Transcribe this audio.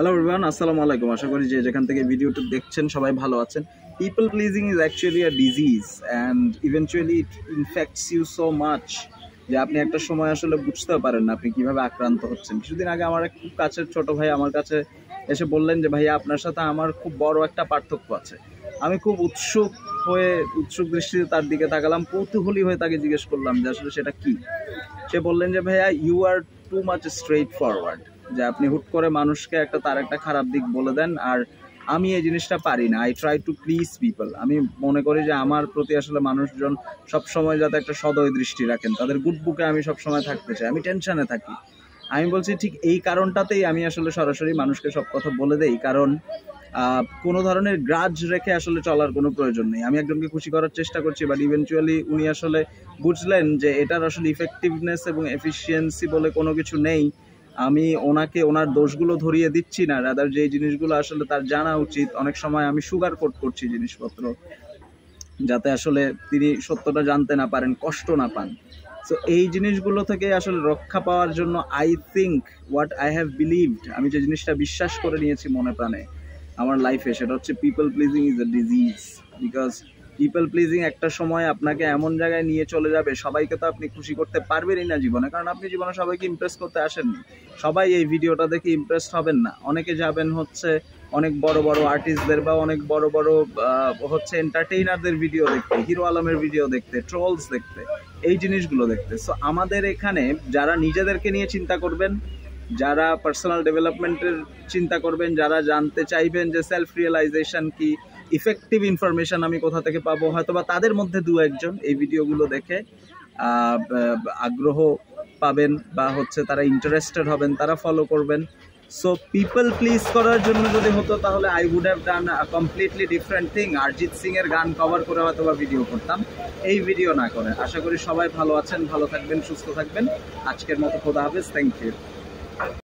Hello everyone, আসসালামু আলাইকুম। আশা করি যে যেখান থেকে ভিডিওটা দেখছেন সবাই ভালো আছেন। People pleasing is actually a disease and eventually it infects you so much যে আপনি একটা সময় আসলে বুঝতেও পারেন না আপনি কিভাবে আক্রান্ত হচ্ছেন। কিছুদিন আগে আমার এক খুব কাছের ছোট ভাই আমার কাছে এসে বললেন যে ভাইয়া আপনার সাথে আমার খুব বড় একটা পার্থক্য আছে। আমি খুব উৎসুক দৃষ্টিতে তার দিকে তাকালাম, কৌতূহলী হয়ে তাকে জিজ্ঞেস করলাম যে আসলে সেটা কি। সে বললেন যে ভাইয়া you are too much straightforward, যে আপনি হুট করে মানুষকে তার একটা খারাপ দিক বলে দেন, আর আমি এই জিনিসটা পারি না। I try to please people. আমি মনে করি যে আমার প্রতি আসলে মানুষজন সবসময় যাতে একটা সদয় দৃষ্টি রাখেন, তাদের গুড বুকে আমি সবসময় থাকতে চাই, আমি টেনশনে থাকি। আমি বলছি ঠিক এই কারণটাতেই আমি আসলে সরাসরি মানুষকে সব কথা বলে দেই, কারণ কোনো ধরনের গ্রাজ রেখে আসলে চলার কোনো প্রয়োজন নেই। আমি একজনকে খুশি করার চেষ্টা করছি, বাট ইভেনচুয়ালি উনি আসলে বুঝলেন যে এটার আসলে ইফেক্টিভনেস এবং এফিসিয়েন্সি বলে কোনো কিছু নেই। আমি ওনাকে ওনার দোষগুলো ধরিয়ে দিচ্ছি না, রাদার যে জিনিসগুলো আসলে তার জানা উচিত। অনেক সময় আমি সুগার কোট করছি জিনিসপত্র, যাতে আসলে তিনি সত্যটা জানতে না পারেন, কষ্ট না পান। সো এই জিনিসগুলো থেকে আসলে রক্ষা পাওয়ার জন্য I think what I have believed, আমি যে জিনিসটা বিশ্বাস করে নিয়েছি মনে প্রাণে আমার লাইফে, সেটা হচ্ছে people pleasing is a disease. Because people pleasing একটা সময় আপনাকে এমন জায়গায় নিয়ে চলে যাবে, সবাইকে তো আপনি খুশি করতে পারবেনই না জীবনে, কারণ আপনি জীবনে সবাইকে ইমপ্রেস করতে আসেননি। সবাই এই ভিডিওটা দেখে ইমপ্রেসড হবেন না। অনেকে যাবেন হচ্ছে অনেক বড় বড় আর্টিস্টদের বা অনেক বড় বড় হচ্ছে এন্টারটেইনারদের ভিডিও দেখতে, হিরো আলমের ভিডিও দেখতে, ট্রোলস দেখতে, এই জিনিসগুলো দেখতে। সো আমাদের এখানে যারা নিজেদেরকে নিয়ে চিন্তা করবেন, যারা পার্সোনাল ডেভেলপমেন্টের চিন্তা করবেন, যারা জানতে চাইবেন যে সেলফ রিয়েলাইজেশন কি, ইফেক্টিভ ইনফরমেশন আমি কোথা থেকে পাবো, হয়তো বা তাদের মধ্যে দু একজন এই ভিডিওগুলো দেখে আগ্রহ পাবেন বা হচ্ছে তারা ইন্টারেস্টেড হবেন, তারা ফলো করবেন। সো পিপল প্লিজ করার জন্য যদি হতো তাহলে I would have done a completely different thing. Arijit Singh এর গান কভার করে হয়তো বা ভিডিও করতাম, এই ভিডিও না করে। আশা করি সবাই ভালো আছেন, ভালো থাকবেন, সুস্থ থাকবেন। আজকের মতো খোদা হাফেজ, থ্যাংক ইউ।